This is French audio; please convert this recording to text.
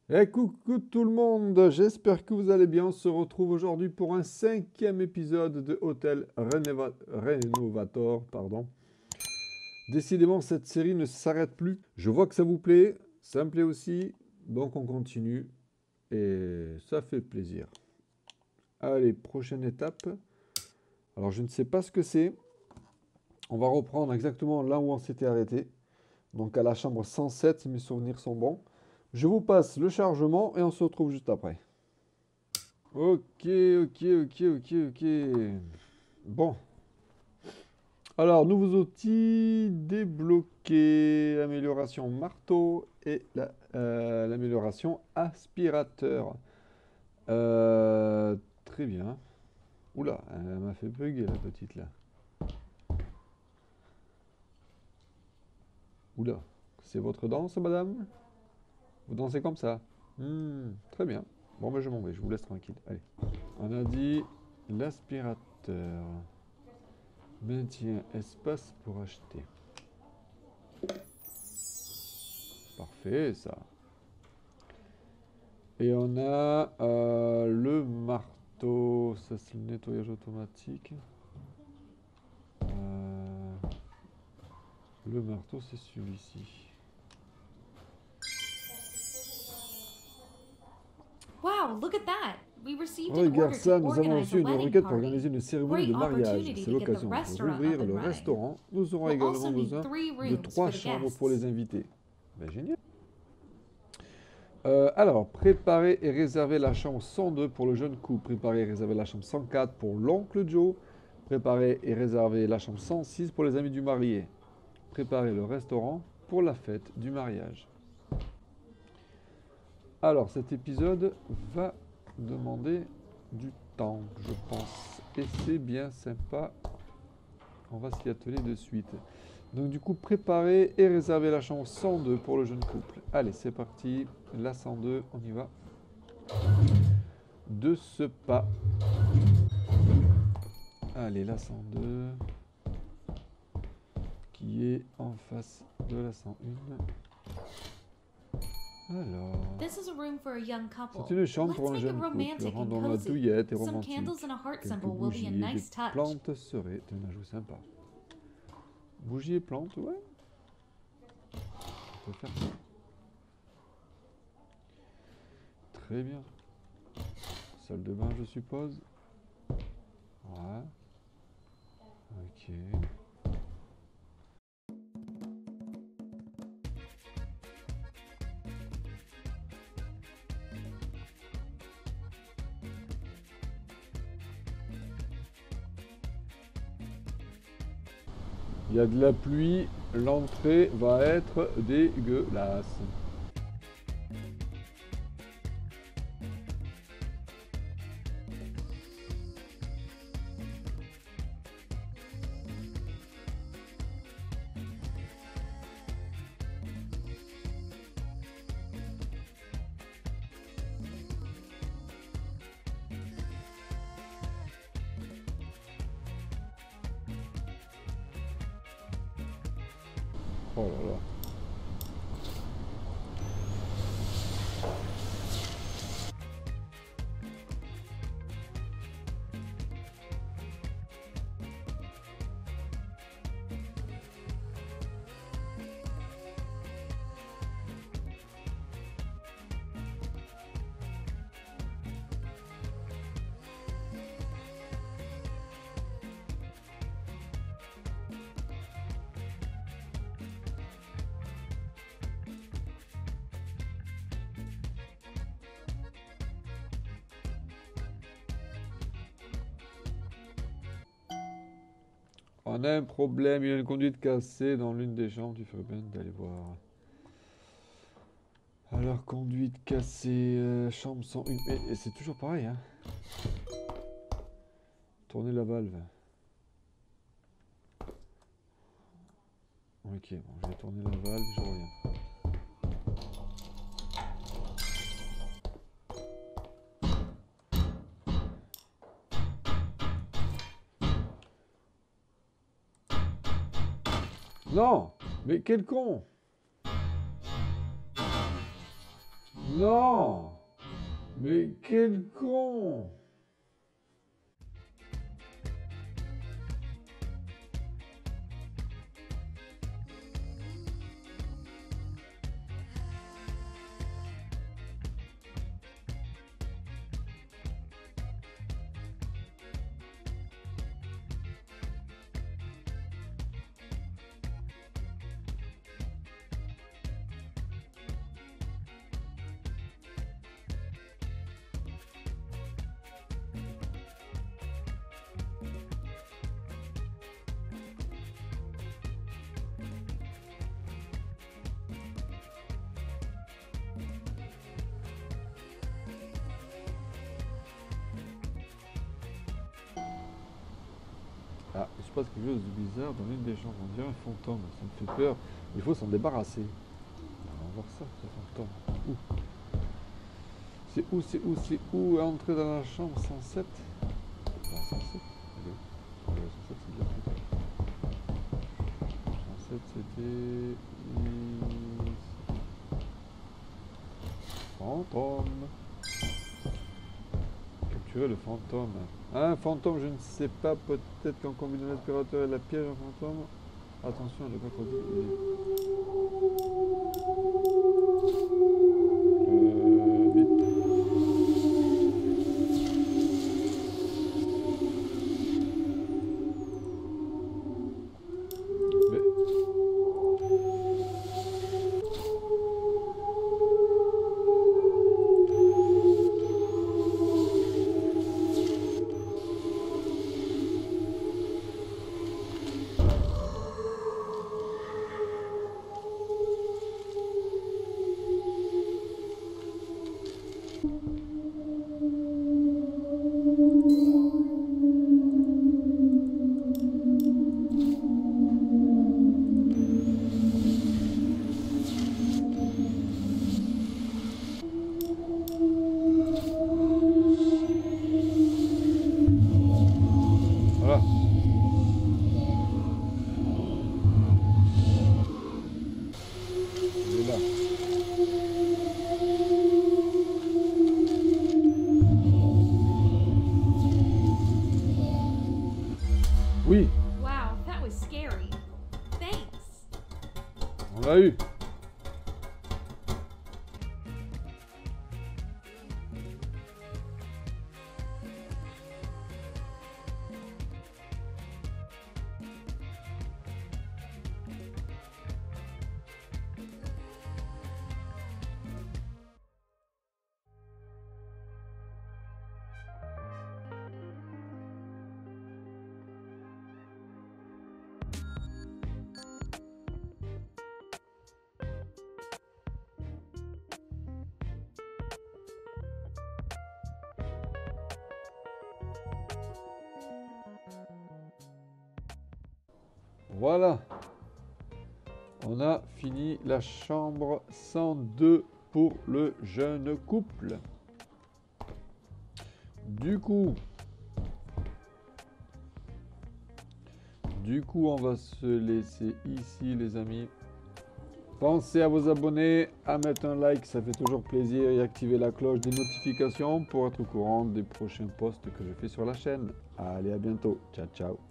Et coucou tout le monde, j'espère que vous allez bien. On se retrouve aujourd'hui pour un 5e épisode de Hôtel Renovator, pardon. Décidément, cette série ne s'arrête plus. Je vois que ça me plaît aussi, donc on continue et ça fait plaisir. Allez, prochaine étape. Alors je ne sais pas ce que c'est. On va reprendre exactement là où on s'était arrêté. Donc à la chambre 107 si mes souvenirs sont bons. Je vous passe le chargement et on se retrouve juste après. Ok. Bon. Alors, nouveaux outils débloqués. Amélioration marteau et l'amélioration aspirateur. Très bien. Oula, elle m'a fait bugger la petite là. Oula, c'est votre danse, madame? Vous dansez comme ça? Très bien. Bon, ben je m'en vais, je vous laisse tranquille. Allez. On a dit l'aspirateur. Maintien espace pour acheter. Parfait, ça. Et on a le marteau. Ça, c'est le nettoyage automatique. Le marteau, c'est celui-ci. Wow, look at that! We received an Regarde order ça, to nous avons organize reçu a une wedding requête pour party. organiser une cérémonie Great de mariage. opportunity C'est to get the l'occasion de restaurant up rouvrir and le running. restaurant. Nous aurons We'll également also need besoin 3 de rooms 3 for the chambres pour les guests. invités. Ben, génial. Alors, préparez et réservez la chambre 102 pour le jeune couple. Préparez et réservez la chambre 104 pour l'oncle Joe. Préparez et réservez la chambre 106 pour les amis du marié. Préparez le restaurant pour la fête du mariage. Alors, cet épisode va demander du temps, je pense. Et c'est bien sympa. On va s'y atteler de suite. Donc du coup, préparez et réservez la chambre 102 pour le jeune couple. Allez, c'est parti. La 102, on y va. De ce pas. Allez, la 102. Qui est en face de la 101. Alors... This is a room for a young couple. C'est une chambre Let's pour un make it jeune couple. romantic and Rendons-la cozy. douillette et Some romantique. candles and a heart Quelques symbol will be bougies a et nice des touch. plantes seraient un ajout sympa. Bougies et plantes, ouais. On peut faire ça. Très bien. Salle de bain, je suppose. Ouais. Ok. Il y a de la pluie, l'entrée va être dégueulasse. Oh là là. On a un problème, il y a une conduite cassée dans l'une des chambres, tu ferais bien d'aller voir. Alors, conduite cassée, chambre 101. Et c'est toujours pareil, hein. Tournez la valve. Ok, bon, je vais tourner la valve, je reviens. Non! Mais quel con! Non! Mais quel con! Ah, il se passe quelque chose de bizarre dans l'une des chambres. On dirait un fantôme, ça me fait peur. Il faut s'en débarrasser. On va voir ça, ce fantôme. Où? C'est où entrer dans la chambre 107? Non, 107. Allez. 107, c'est bien plus tard. 107, c'était... Fantôme. Capturer le fantôme. Un fantôme, je ne sais pas. Peut-être qu'en combinant l'aspirateur et la piège, un fantôme. Attention, je ne vais pas trop vite. Vite. Mais... Voilà. Il est là. Oui, Wow, that was scary. Thanks. on l'a eu. Voilà. On a fini la chambre 102 pour le jeune couple. Du coup, on va se laisser ici, les amis. Pensez à vous abonner, à mettre un like, ça fait toujours plaisir, et activer la cloche des notifications pour être au courant des prochains posts que je fais sur la chaîne. Allez, à bientôt. Ciao, ciao.